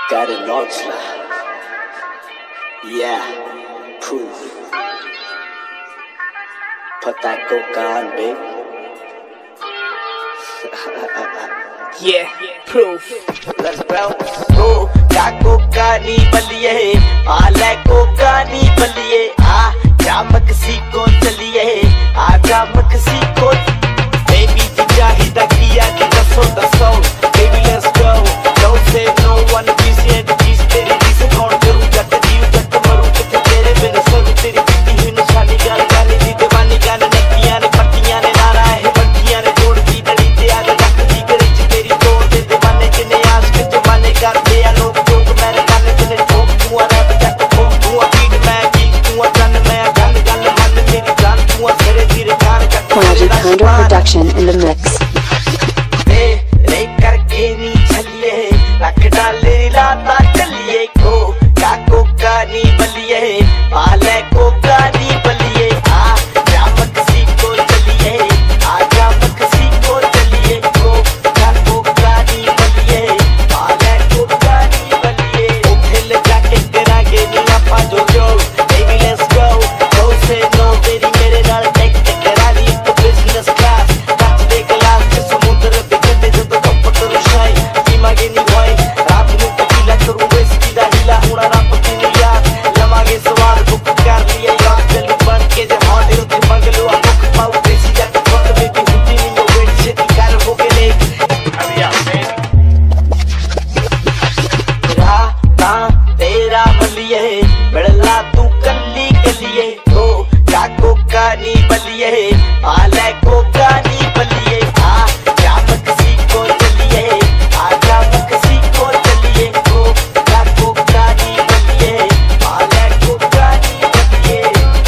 Got a notch, yeah, proof. Put that coke on, babe. Yeah, proof. Let's go. Oh, क्या कोका नी बलिए, आले कोका नी बलिए, जा मक्सिको चलिए, जा मक्सिको. Baby जी चाहिदा किया कि दसो, baby let's go. Don't say no, one piece है चीज़ तेरी जिसे कौन करूँ जट जीव जट मरूँ किथे तेरे बिन सब तेरी बीती हुई निशानी गाल गाली दी दीवानी गाने नदियाँ ने पट्टियाँ ने नारा है बट्टियाँ ने जोड़ दी डली ते आगे रख दी गली च तेरी तोड़ दे दीवाने जिन्हें आश के जमाने कर दे या लोग जोग मैंने गाने जिन्हें ठोक दूँ रैप जट ठोक दूँ बीट मैं गीत दूँ जन मैं गल गल मन मेरी जान दूँ तेरे धीरे कार जट Magic Thunder production in the mix. रे करके नी चलिए रख डाले लाता चलिए को का कोका नी बलिए आले कोका नी बलिए जा मक्सिको चलिए जा मक्सिको चलिए को का कोका नी बलिए आले कोका नी बलिए उठल जाके करांगे नी आपा जो baby let's go don't say no तेरी मेरे नाल टेक करा ली एक बिजनेस क्लास टच दे ग्लास च समुद्र पे कंढे जदों धुੱਪ करूं शाई पीवांगे नी वाइन रात नूं टकीला करूं विस्की दा हीला हुणा रब दी नी याद लवांगे सवार बुक कर लिया यार चलू बन के जे हॉट उत्ते मंगलू आ बुक पाऊ देसी जट फक बेबी हुंदी नी नो वेट छेती कर हो के ले राता तेरा बलिए बड़ला तू कल्ली कलिए ओ का कोका नी बलिए आले कोका नी बलिए जा मक्सिको चलिए जा मक्सिको चलिए ओ का कोका नी बलिए आले कोका नी बलिए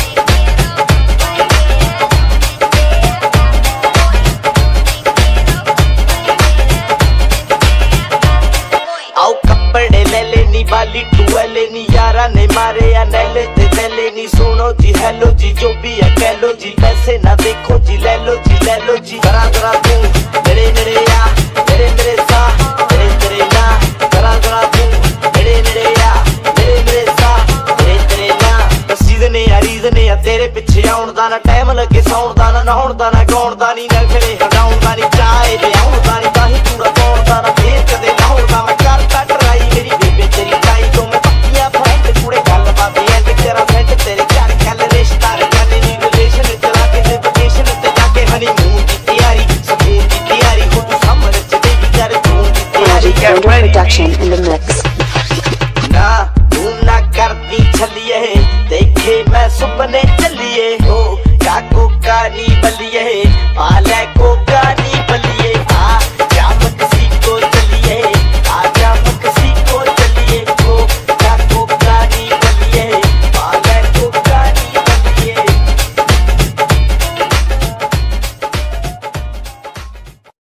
आओ कपड़े ले लेनी बाली टुएले नी यारा ने मारे या नैले ते नैले नी सुनो जी हेलो जी जो भी है कह लो जी पैसे ना देखो जी ले लो जी जरा जरा तू मेरे मेरे या मेरे मेरे सा मेरे तेरे ना जरा जरा तू मेरे मेरे या मेरे मेरे सा मेरे तेरे ना सीजन या रीजन या तेरे पिछे आउण दा ना टाइम लगे सौण दा ना नहाउण दा ना गाउण दा नी नखरे हटाउण दा नी चाहे ले आउण दा नी ताही पूरा गाउण दा ना फेर कदे नहाउण दा मैं करता ट्राई मेरी बेबे तेरी चाही तो मैं पक्कियां फ्रेंड कुड़े गल बात एंड तेरा फ्रेंड तेरे घर कल रिश्ता करने नी रिलेशन चला के ते वेकेशन ते जाके हनीमून दी तैयारी सकून दी तैयारी हो तू समझ च बेबी कर तू दी तैयारी Magic Thunder production in the mix.